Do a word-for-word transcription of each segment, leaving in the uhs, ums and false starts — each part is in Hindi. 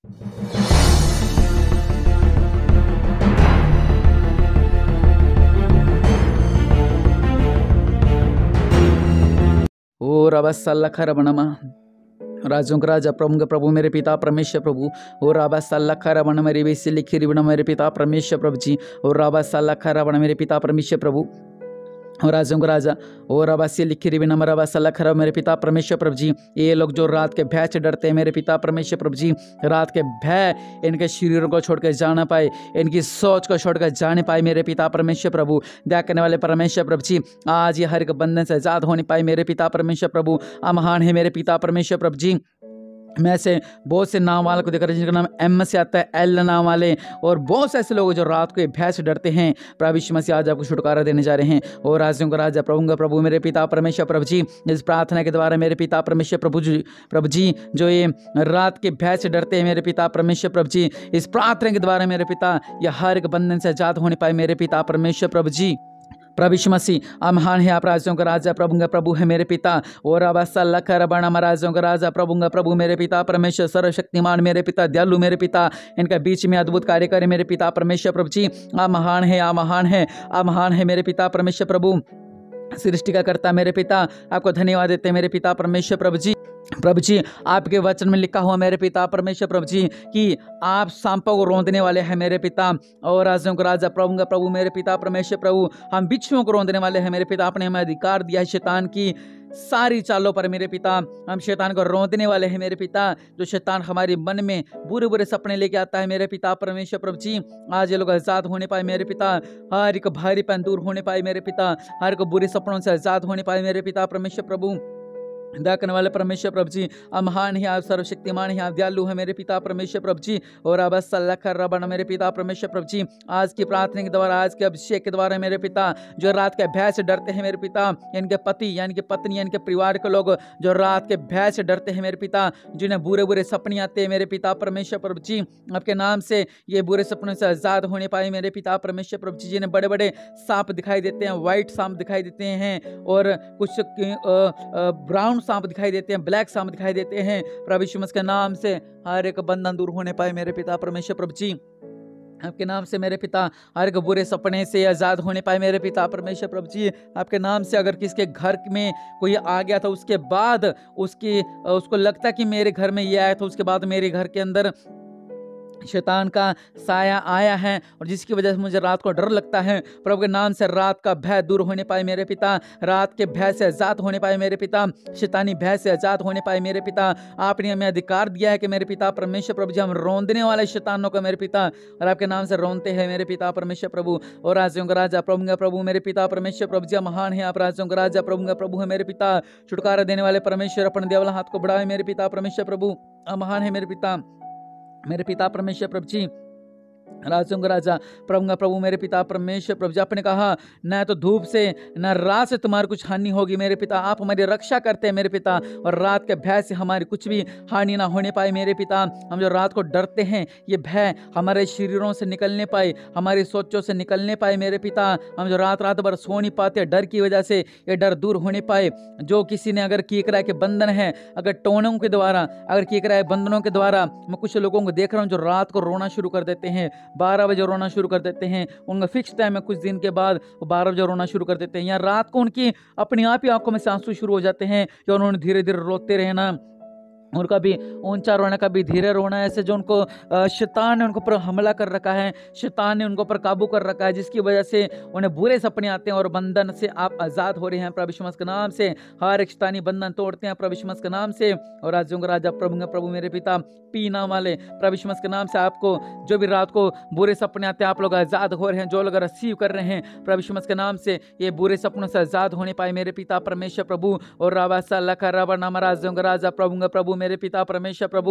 ओ रबसल्ला खरबणमा राजों का राजा प्रभु का प्रभु मेरे पिता परमेश्वर प्रभु और राबा सल्ला खरबण मेरे बेसी लिखी रिबण मेरे पिता परमेश्वर प्रभु जी और राबा सल्ला खरबण मेरे पिता परमेश्वर प्रभु और राजों का राजा और रबा से लिखी रिबी नमर रबा सल्ला खरब मेरे पिता परमेश्वर प्रभु जी। ये लोग जो रात के भय से डरते हैं मेरे पिता परमेश्वर प्रभु जी, रात के भय इनके शरीरों को छोड़कर जाना पाए, इनकी सोच को छोड़कर जाने पाए मेरे पिता परमेश्वर प्रभु। दया करने वाले परमेश्वर प्रभु जी, आज ये हर एक बंधन से आजाद होने पाए मेरे पिता परमेश्वर प्रभु। महान है मेरे पिता परमेश्वर प्रभु जी। मैं से बहुत से नाम वालों को देखा जिनका नाम एम से आता है, एल नाम वाले, और बहुत से ऐसे लोग जो रात को भय से डरते हैं। प्रभु यीशु मसीह आज आपको छुटकारा देने जा रहे हैं। और राजों का राजा प्रभु का प्रभु मेरे पिता परमेश्वर प्रभु जी, इस प्रार्थना के द्वारा मेरे पिता परमेश्वर प्रभु जी प्रभु जी जो ये रात के भय से डरते हैं मेरे पिता परमेश्वर प्रभु जी, इस प्रार्थना के द्वारा मेरे पिता यह हर एक बंधन से आजाद होने पाए मेरे पिता परमेश्वर प्रभु जी। प्रभु यीशु मसीह महान है, आप राजों का राजा प्रभु का प्रभु है मेरे पिता। और अबसल्ला खरबण राजों का राजा प्रभु का प्रभु मेरे पिता परमेश्वर सर्वशक्तिमान मेरे पिता, दयालु मेरे पिता, इनका बीच में अद्भुत कार्य करे मेरे पिता परमेश्वर प्रभु जी। आ महान है, आ महान है, आ महान है मेरे पिता परमेश्वर प्रभु, सृष्टि का करता मेरे पिता। आपको धन्यवाद देते हैं मेरे पिता परमेश्वर प्रभु जी। प्रभु जी, आपके वचन में लिखा हुआ मेरे पिता परमेश्वर प्रभु जी कि आप सांपों को रौंदने वाले हैं मेरे पिता। और राजों का राजा प्रभु का प्रभु मेरे पिता परमेश्वर प्रभु, हम बिच्छुओं को रौंदने वाले हैं मेरे पिता। आपने हमें अधिकार दिया है शैतान की सारी चालों पर मेरे पिता, हम शैतान को रौंदने वाले हैं मेरे पिता। जो शैतान हमारे मन में बुरे बुरे सपने लेके आता है मेरे पिता परमेश्वर प्रभु जी, आज ये लोग आजाद होने पाए मेरे पिता। हर एक भारीपन दूर होने पाए मेरे पिता, हर एक बुरे सपनों से आजाद होने पाए मेरे पिता परमेश्वर प्रभु। दया करने वाले परमेश्वर प्रभु जी, आप महान है, आप सर्वशक्तिमान है, आप दयालु है मेरे पिता परमेश्वर प्रभु जी। और अब सल्ला खरबण मेरे पिता परमेश्वर प्रभु जी, आज की प्रार्थना के द्वारा, आज के अभिषेक के द्वारा मेरे पिता जो रात के भय से डरते हैं मेरे पिता, इनके पति यानी कि पत्नी यानी कि परिवार के लोग जो रात के भय से डरते हैं मेरे पिता, जिन्हें बुरे बुरे सपने आते हैं मेरे पिता परमेश्वर प्रभु जी, आपके नाम से ये बुरे सपनों से आजाद होने पाए मेरे पिता परमेश्वर प्रभु जी। जिन्हें बड़े बड़े सांप दिखाई देते हैं, व्हाइट सांप दिखाई देते हैं, और कुछ ब्राउन सांप दिखाई देते हैं, ब्लैक सांप दिखाई देते हैं, प्रभु यीशु मसीह के नाम से हर एक बंधन दूर होने पाए मेरे पिता परमेश्वर प्रभु जी। आपके नाम से मेरे पिता हर एक बुरे सपने से आजाद होने पाए मेरे पिता परमेश्वर प्रभु जी। आपके नाम से अगर किसके घर में कोई आ गया था, उसके बाद उसकी उसको लगता कि मेरे घर में ये आया था, उसके बाद मेरे घर के अंदर शैतान का साया आया है और जिसकी वजह से मुझे रात को डर लगता है, प्रभु के नाम से रात का भय दूर होने पाए मेरे पिता, रात के भय से आजाद होने पाए मेरे पिता, शैतानी भय से आजाद होने पाए मेरे पिता। आपने हमें अधिकार दिया है कि मेरे पिता परमेश्वर प्रभु जी, हम रौंदने वाले शैतानों को मेरे पिता और आपके नाम से रौंदते हैं मेरे पिता परमेश्वर प्रभु। और राजों का राजा प्रभु का प्रभु मेरे पिता परमेश्वर प्रभु जी, महान है, आप राजों का राजा प्रभु का प्रभु है मेरे पिता। छुटकारा देने वाले परमेश्वर, अपने देवला हाथ को बढ़ाए मेरे पिता परमेश्वर प्रभु। महान है मेरे पिता, मेरे पिता परमेश्वर प्रभु जी। राजों का राजा प्रभु का प्रभु मेरे पिता परमेश्वर प्रभु जी, आपने कहा न तो धूप से न रात से तुम्हारी कुछ हानि होगी मेरे पिता। आप हमारी रक्षा करते हैं मेरे पिता, और रात के भय से हमारी कुछ भी हानि ना होने पाए मेरे पिता। हम जो रात को डरते हैं, ये भय हमारे शरीरों से निकलने पाए, हमारी सोचों से निकलने पाए मेरे पिता। हम जो रात रात भर सो नहीं पाते डर की वजह से, ये डर दूर होने पाए। जो किसी ने अगर कीकरा के बंधन है, अगर टोनों के द्वारा, अगर कीकरा के बंधनों के द्वारा, मैं कुछ लोगों को देख रहा हूँ जो रात को रोना शुरू कर देते हैं, बारह बजे रोना शुरू कर देते हैं। उनका फिक्स टाइम है, कुछ दिन के बाद वो बारह बजे रोना शुरू कर देते हैं, या रात को उनकी अपने आप ही आंखों में से आंसू शुरू हो जाते हैं, जो उन्होंने धीरे धीरे रोते रहना, और कभी ऊंचा रोना, कभी धीरे रोना, ऐसे जो उनको शैतान ने उनको पर हमला कर रखा है, शैतान ने उनको पर काबू कर रखा है, जिसकी वजह से उन्हें बुरे सपने आते हैं और बंधन से आप आजाद हो रहे हैं प्रभु यीशु मसीह के नाम से। हर एक शैतानी बंधन तोड़ते हैं प्रभु यीशु मसीह के नाम से। और राजों का राजा प्रभु का प्रभु मेरे पिता, पी नाम वाले प्रभु यीशु मसीह के नाम से, आपको जो भी रात को बुरे सपने आते हैं, आप लोग आजाद हो रहे हैं। जो लोग रिसीव कर रहे हैं प्रभु यीशु मसीह के नाम से, ये बुरे सपनों से आजाद होने पाए मेरे पिता परमेश्वर प्रभु। और राबा सल्ला का राबा नाम राजों का राजा प्रभु का प्रभु मेरे पिता परमेश्वर प्रभु,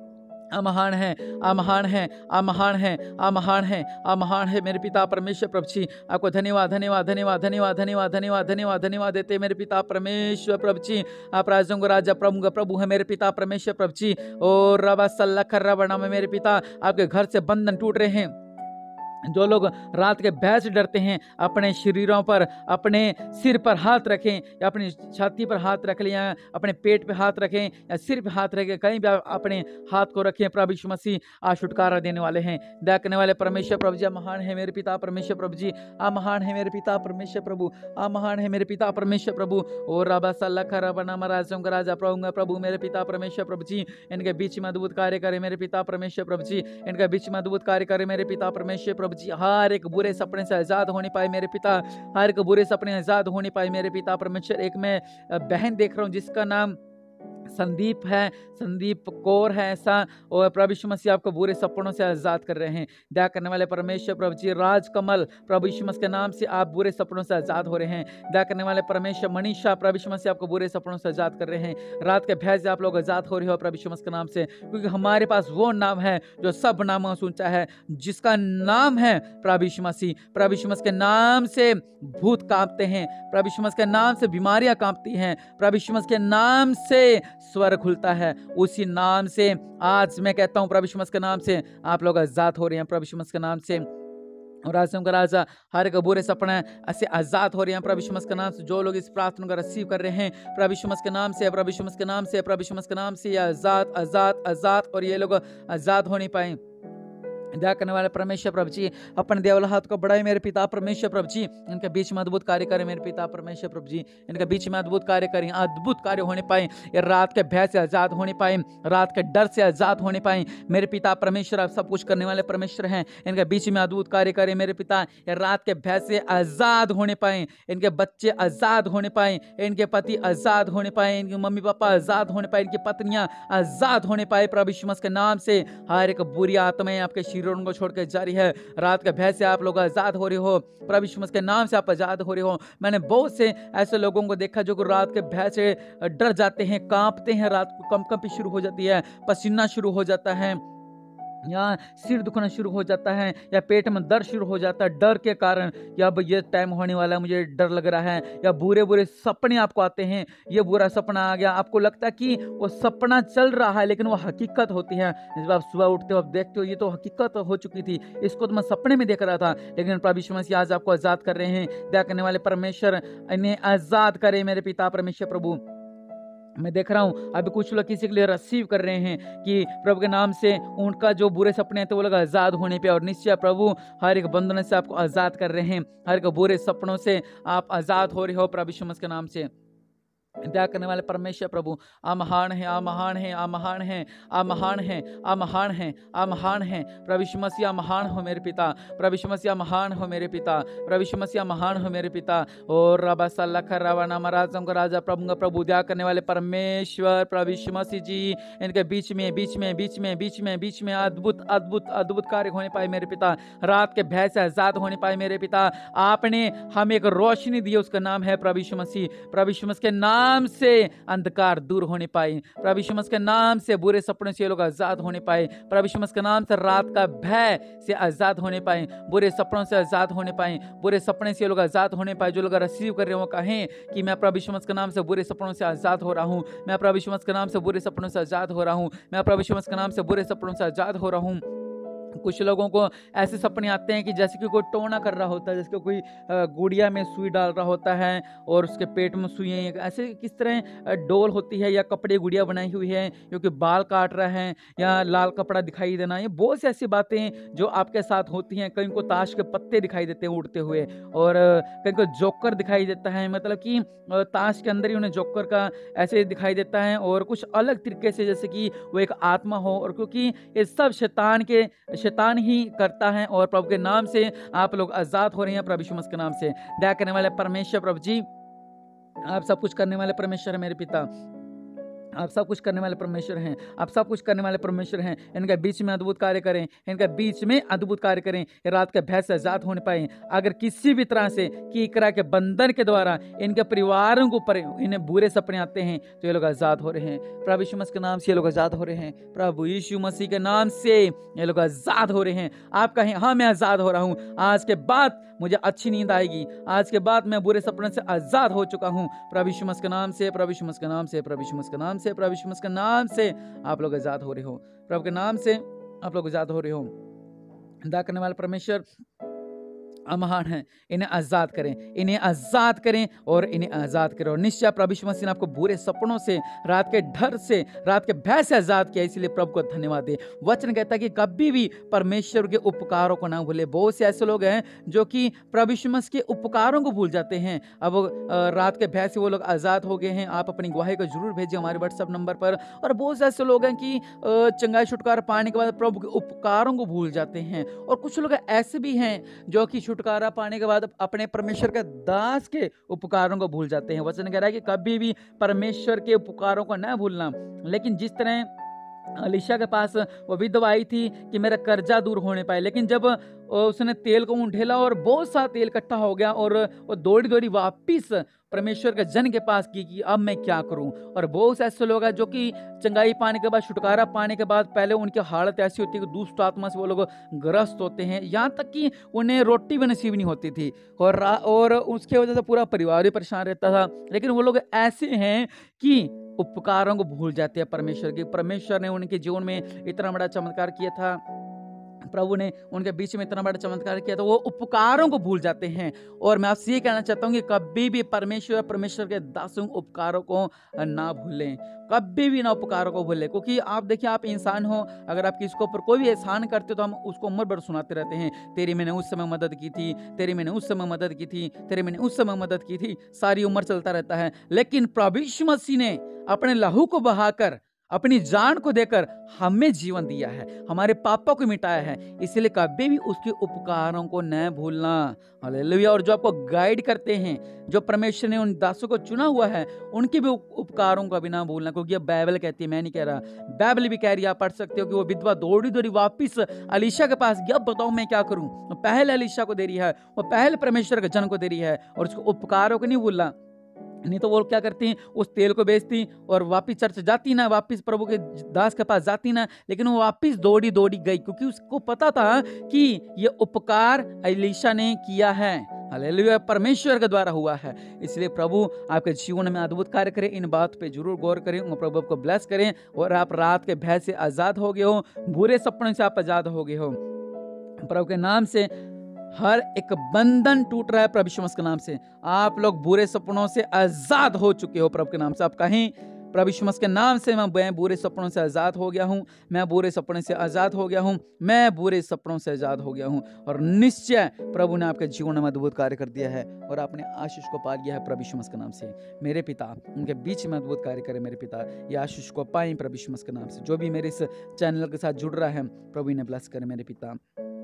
अमहान है, अमहान है, अमहान है, अमहान है, अमहान है मेरे पिता परमेश्वर प्रभु जी। आपको धन्यवाद धन्यवाद धन्यवाद धन्यवाद धन्यवाद धन्यवाद धन्यवाद धन्यवाद देते मेरे पिता परमेश्वर प्रभु जी। आप राजों को राजा प्रभु का प्रभु है मेरे पिता परमेश्वर प्रभु जी। और रबा सल्ला खर्रा बना में मेरे पिता, आपके घर से बंधन टूट रहे हैं, जो लोग रात के भय से डरते हैं, अपने शरीरों पर, अपने सिर पर हाथ रखें या अपनी छाती पर हाथ रख लें या अपने पेट पे हाथ रखें या सिर पे हाथ रखें, कहीं भी आप अपने हाथ को रखें। प्रभु यीशु मसीह आज छुटकारा देने वाले हैं। दया करने वाले परमेश्वर प्रभु जी, आप महान है मेरे पिता परमेश्वर प्रभु जी, आप महान है मेरे पिता परमेश्वर प्रभु, आप महान है मेरे पिता परमेश्वर प्रभु। और राबा सल्ला खरा बना महाराजों का राजा प्रभु प्रभु मेरे पिता परमेश्वर प्रभु जी, इनके बीच में अद्भुत कार्य करे मेरे पिता परमेश्वर प्रभु जी, इनके बीच में अद्भुत कार्य करे मेरे पिता परमेश्वर प्रभु जी। हर एक बुरे सपने से आजाद होने पाए मेरे पिता, हर एक बुरे सपने आजाद होने पाए मेरे पिता परमेश्वर। एक मैं बहन देख रहा हूँ जिसका नाम संदीप है, संदीप कौर है ऐसा, और प्रभु यीशु मसीह आपको बुरे सपनों से आजाद कर रहे हैं। दया करने वाले परमेश्वर प्रभु जी, राजकमल प्रभु यीशु मसीह के नाम से आप बुरे सपनों से आजाद हो रहे हैं। दया करने वाले परमेश्वर मनीषा, प्रभु यीशु मसीह आपको बुरे सपनों से आजाद कर रहे हैं। रात के भय से आप लोग आजाद हो रहे हो प्रभु यीशु मसीह के नाम से, क्योंकि हमारे पास वो नाम है जो सब नामों से ऊंचा है, जिसका नाम है प्रभु यीशु मसीह। प्रभु यीशु मसीह के नाम से भूत कांपते हैं, प्रभु यीशु मसीह के नाम से बीमारियां कांपती हैं, प्रभु यीशु मसीह के नाम से स्वर खुलता है। उसी नाम से आज मैं कहता हूं, प्रभु यीशु मसीह के नाम से आप लोग आजाद हो रहे हैं, प्रभु यीशु मसीह के नाम से। और राजा का राजा, हर एक बुरे सपने ऐसे आजाद हो रहे हैं प्रभु यीशु मसीह के नाम से। जो लोग इस प्रार्थना को रिसीव कर रहे हैं प्रभु यीशु मसीह के नाम से, प्रभु यीशु मसीह के नाम से, प्रभु यीशु मसीह के नाम से, ये आजाद आजाद आजाद, और ये लोग आजाद होने पाए। दया करने वाले परमेश्वर प्रभु जी, अपने देवल हाथ को बढ़ाए मेरे पिता परमेश्वर प्रभु जी, इनके बीच में अद्भुत कार्य करें मेरे पिता परमेश्वर प्रभु जी, इनके बीच में अद्भुत कार्य करें, अद्भुत कार्य होने पाए। ये रात के भय से आजाद होने पाए, रात के डर से आजाद होने पाए मेरे पिता परमेश्वर। आप सब कुछ करने वाले परमेश्वर हैं, इनके बीच में अद्भुत कार्य करें मेरे पिता। ये रात के भय से आजाद होने पाए, इनके बच्चे आजाद होने पाए, इनके पति आजाद होने पाए, इनके मम्मी पापा आजाद होने पाए, इनकी पत्नियां आजाद होने पाए प्रभु यीशु मसीह के नाम से। हर एक बुरी आत्माएं आपके शरीरों को छोड़ के जारी है। रात के भय से आप लोग आजाद हो रहे हो प्रभु यीशु मसीह के नाम से, आप आजाद हो रहे हो। मैंने बहुत से ऐसे लोगों को देखा जो कि रात के भय से डर जाते हैं, कांपते हैं, रात को कंपकंपी शुरू हो जाती है, पसीना शुरू हो जाता है, या सिर दुखना शुरू हो जाता है, या पेट में दर्द शुरू हो जाता है डर के कारण, या अब ये टाइम होने वाला है मुझे डर लग रहा है, या बुरे बुरे सपने आपको आते हैं। ये बुरा सपना आ गया, आपको लगता है कि वो सपना चल रहा है लेकिन वो हकीकत होती है। जब आप सुबह उठते हो, आप देखते हो ये तो हकीकत हो चुकी थी, इसको तो मैं सपने में देख रहा था, लेकिन प्रभु यीशु मसीह आज आपको आजाद कर रहे हैं। दया करने वाले परमेश्वर, इन्हें आजाद करे मेरे पिता परमेश्वर प्रभु। मैं देख रहा हूँ अभी कुछ लोग किसी के लिए रिसीव कर रहे हैं कि प्रभु के नाम से उनका जो बुरे सपने हैं तो वो लोग आज़ाद होने पे, और निश्चय प्रभु हर एक बंधन से आपको आज़ाद कर रहे हैं, हर एक बुरे सपनों से आप आज़ाद हो रहे हो प्रभु यीशु मसीह के नाम से। दया करने वाले परमेश्वर प्रभु, आ महान है, आ महान है, आ महान है, आ महान है, आ महान है, आ महान है प्रभु यीशु मसीह, महान हो मेरे पिता, प्रभु यीशु मसीह महान हो मेरे पिता, प्रभु यीशु मसीह महान हो मेरे पिता। और रबा सल्ला खरावाना महाराजों का राजा प्रभु का प्रभु, दया करने वाले परमेश्वर प्रभु यीशु मसीह जी, इनके बीच में बीच में बीच में बीच में बीच में अद्भुत अद्भुत अद्भुत कार्य होने पाए मेरे पिता, रात के भय से आजाद होने पाए मेरे पिता। आपने हमें एक रोशनी दी, उसका नाम है प्रभु यीशु मसीह। प्रभु यीशु मसीह के नाम से अंधकार दूर होने पाए, प्रभु यीशु मसीह के नाम से बुरे सपनों से लोग आजाद होने पाए, प्रभु यीशु मसीह के नाम से रात का भय से आजाद होने पाए, बुरे सपनों से आजाद होने पाए, बुरे सपने से लोग आजाद होने पाए। जो लोग रिसीव कर रहे हो कहें कि मैं प्रभु यीशु मसीह के नाम से बुरे सपनों से आजाद हो रहा हूं, मैं प्रभु यीशु मसीह के नाम से बुरे सपनों से आजाद हो रहा हूं, मैं प्रभु यीशु मसीह के नाम से बुरे सपनों से आजाद हो रहा हूं। कुछ लोगों को ऐसे सपने आते हैं कि जैसे कि कोई टोना कर रहा होता है, जैसे कि कोई गुड़िया में सुई डाल रहा होता है और उसके पेट में सुई है, ऐसे किस तरह डोल होती है या कपड़े गुड़िया बनाई हुई है, क्योंकि बाल काट रहा है या लाल कपड़ा दिखाई देना, ये बहुत सी ऐसी बातें जो आपके साथ होती हैं। कहीं को ताश के पत्ते दिखाई देते हैं उड़ते हुए, और कहीं को जोकर दिखाई देता है, मतलब कि ताश के अंदर ही उन्हें जोकर का ऐसे दिखाई देता है, और कुछ अलग तरीके से जैसे कि वो एक आत्मा हो, और क्योंकि ये सब शैतान के शैतान ही करता है। और प्रभु के नाम से आप लोग आजाद हो रहे हैं प्रभु यीशु मसीह के नाम से। दया करने वाले परमेश्वर प्रभु जी, आप सब कुछ करने वाले परमेश्वर है मेरे पिता, आप सब कुछ करने वाले परमेश्वर हैं, आप सब कुछ करने वाले परमेश्वर हैं। इनके बीच में अद्भुत कार्य करें, इनके बीच में अद्भुत कार्य करें, ये रात के भय से आजाद होने पाए। अगर किसी भी तरह से कीकरा के बंधन के द्वारा इनके परिवारों को पर इन्हें बुरे सपने आते हैं तो ये लोग आजाद हो रहे हैं प्रभु यीशु मसीह के नाम से। ये लोग आजाद हो रहे हैं प्रभु यीशु मसीह के नाम से, ये लोग आजाद हो रहे हैं। आप कहें हाँ मैं आजाद हो रहा हूँ, आज के बाद मुझे अच्छी नींद आएगी, आज के बाद मैं बुरे सपने से आजाद हो चुका हूँ प्रभु यीशु मसीह के नाम से, प्रभु यीशु मसीह के नाम से, प्रभु यीशु मसीह के नाम से, प्रभु यीशु मसीह के नाम से आप लोग आजाद हो रहे हो, प्रभु के नाम से आप लोग आजाद हो रहे हो। दया करने वाले परमेश्वर, महान है, इन्हें आज़ाद करें, इन्हें आज़ाद करें और इन्हें आज़ाद करें। और निश्चय प्रभु यीशु मसीह ने आपको बुरे सपनों से, रात के डर से, रात के भय से आज़ाद किया, इसलिए प्रभु को धन्यवाद दे। वचन कहता है कि कभी भी परमेश्वर के उपकारों को ना भूले। बहुत से ऐसे लोग हैं जो कि प्रभु यीशु मसीह के उपकारों को भूल जाते हैं। अब रात के भय से वो लोग आज़ाद हो गए हैं। आप अपनी गवाही को जरूर भेजिए हमारे व्हाट्सएप नंबर पर। और बहुत से ऐसे लोग हैं कि चंगाई छुटकारा पाने के बाद प्रभु के उपकारों को भूल जाते हैं। और कुछ लोग ऐसे भी हैं जो कि छुटकारा पाने के बाद अपने परमेश्वर के दास के उपकारों को भूल जाते हैं। वचन कह रहा है कि कभी भी परमेश्वर के उपकारों को न भूलना। लेकिन जिस तरह अलीशा के पास वो विधवा आई थी कि मेरा कर्जा दूर होने पाए, लेकिन जब उसने तेल को उंडेला और बहुत सा तेल इकट्ठा हो गया और वो दौड़ी दौड़ी वापिस परमेश्वर के जन के पास की कि अब मैं क्या करूं। और बहुत से ऐसे लोग हैं जो कि चंगाई पाने के बाद, छुटकारा पाने के बाद पहले उनकी हालत ऐसी होती है कि दुष्ट आत्मा से वो लोग ग्रस्त होते हैं, यहाँ तक कि उन्हें रोटी भी नसीब नहीं होती थी और और उसके वजह से पूरा परिवार भी परेशान रहता था। लेकिन वो लोग ऐसे हैं कि उपकारों को भूल जाते हैं परमेश्वर के। परमेश्वर ने उनके जीवन में इतना बड़ा चमत्कार किया था, प्रभु ने उनके बीच में इतना बड़ा चमत्कार किया, तो वो उपकारों को भूल जाते हैं। और मैं आपसे ये कहना चाहता हूँ कि कभी भी परमेश्वर परमेश्वर के दासों उपकारों को ना भूलें, कभी भी ना उपकारों को भूलें। क्योंकि आप देखिए, आप इंसान हो, अगर आप किसको ऊपर कोई भी एहसान करते हो तो हम उसको उम्र भर सुनाते रहते हैं, तेरी मैंने उस समय मदद की थी, तेरी मैंने उस समय मदद की थी, तेरी मैंने उस समय मदद की थी, सारी उम्र चलता रहता है। लेकिन प्रभु यीशु मसीह ने अपने लहू को बहाकर, अपनी जान को देकर हमें जीवन दिया है, हमारे पापों को मिटाया है। इसलिए कभी भी उसके उपकारों को न भूलना। हालेलुया। और जो आपको गाइड करते हैं, जो परमेश्वर ने उन दासों को चुना हुआ है, उनके भी उपकारों का भी ना भूलना। क्योंकि अब बाइबल कहती है, मैं नहीं कह रहा, बाइबल भी कह रही है, आप पढ़ सकते हो कि वो विधवा दौड़ी दौड़ी वापिस अलीशा के पास गया, अब बताओ मैं क्या करूं। पहले अलीशा को दे रही है, वो पहले परमेश्वर के जन को दे रही है और उसको उपकारों को नहीं भूलना। नहीं तो वो क्या करती हैं, उस तेल को बेचती और वापिस चर्च जाती ना, वापिस प्रभु के दास के पास जाती ना, लेकिन वो वापिस दौड़ी दौड़ी गई, क्योंकि उसको पता था कि ये उपकार अलीशा ने किया है। हालेलुया, परमेश्वर के द्वारा हुआ है। इसलिए प्रभु आपके जीवन में अद्भुत कार्य करें। इन बात पे जरूर गौर करें और प्रभु आपको ब्लेस करें और आप रात के भय से आजाद हो गए हो, बुरे सपनों से आप आजाद हो गए हो। प्रभु के नाम से हर एक बंधन टूट रहा है, प्रभु यीशु मसीह के नाम से आप लोग बुरे सपनों से आजाद हो चुके हो। प्रभु के नाम से आप कहें, प्रभु यीशु मसीह के नाम से मैं बुरे सपनों से आजाद हो गया हूं, मैं बुरे सपने से आजाद हो गया हूं, मैं बुरे सपनों से आजाद हो गया हूं। और निश्चय प्रभु ने आपके जीवन में अद्भुत कार्य कर दिया है और आपने आशीष को पा लिया है प्रभु यीशु मसीह के नाम से। मेरे पिता उनके बीच में अद्भुत कार्य करे, मेरे पिता ये आशीष को पाएं प्रभु यीशु मसीह के नाम से। जो भी मेरे इस चैनल के साथ जुड़ रहा है, प्रभु इन्हें ब्लेस करे मेरे पिता।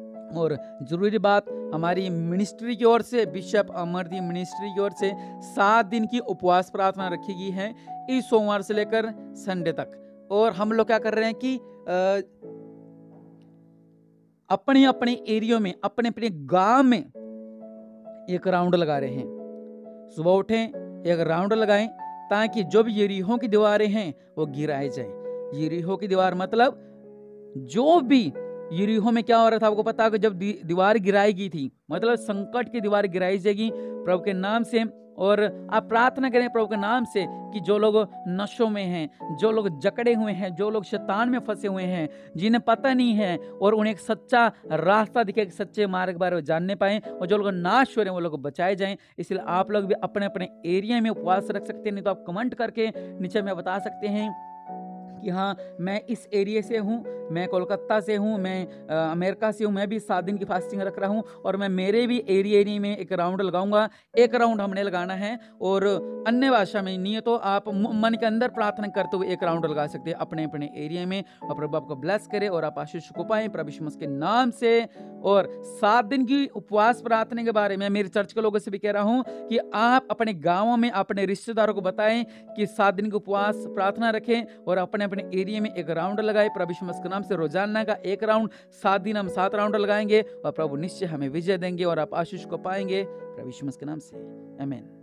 और जरूरी बात, हमारी मिनिस्ट्री की ओर से, बिशप अमरदीप मिनिस्ट्री की ओर से सात दिन की उपवास प्रार्थना रखी गई है, इस सोमवार से लेकर संडे तक। और हम लोग क्या कर रहे हैं कि अपने अपने एरिया में, अपने अपने गांव में एक राउंड लगा रहे हैं। सुबह उठें, एक राउंड लगाएं, ताकि जो भी यरीहो की दीवारें हैं वो गिराए जाएं। यरीहो की दीवार मतलब जो भी यरीहो में क्या हो रहा था, आपको पता है कि जब दीवार गिराई गई थी, मतलब संकट की दीवार गिराई जाएगी प्रभु के नाम से। और आप प्रार्थना करें प्रभु के नाम से कि जो लोग नशों में हैं, जो लोग जकड़े हुए हैं, जो लोग शैतान में फंसे हुए हैं, जिन्हें पता नहीं है और उन्हें एक सच्चा रास्ता दिखे, एक सच्चे मार्ग बारे में जानने पाएं, और जो लोग नाश हो रहे हैं वो लोग बचाए जाएं। इसलिए आप लोग भी अपने अपने एरिया में उपवास रख सकते हैं। नहीं तो आप कमेंट करके नीचे में बता सकते हैं कि हाँ मैं इस एरिया से हूँ, मैं कोलकाता से हूँ, मैं अमेरिका से हूँ, मैं भी सात दिन की फास्टिंग रख रहा हूँ और मैं मेरे भी एरिया एरिया में एक राउंड लगाऊंगा। एक राउंड हमने लगाना है और अन्य भाषा में नहीं है तो आप मन के अंदर प्रार्थना करते हुए एक राउंड लगा सकते हैं अपने अपने एरिया में। और प्रभु आपको ब्लेस करे और आप आशीष को पाएं प्रभु यीशु मसीह के नाम से। और सात दिन की उपवास प्रार्थना के बारे में मेरे चर्च के लोगों से भी कह रहा हूँ कि आप अपने गाँवों में अपने रिश्तेदारों को बताएं कि सात दिन की उपवास प्रार्थना रखें और अपने अपने एरिया में एक राउंड लगाए प्रभु यीशु मसीह के नाम से। रोजाना का एक राउंड, सात दिन हम सात राउंड लगाएंगे और प्रभु निश्चय हमें विजय देंगे और आप आशीष को पाएंगे प्रभु यीशु मसीह के नाम से। आमीन।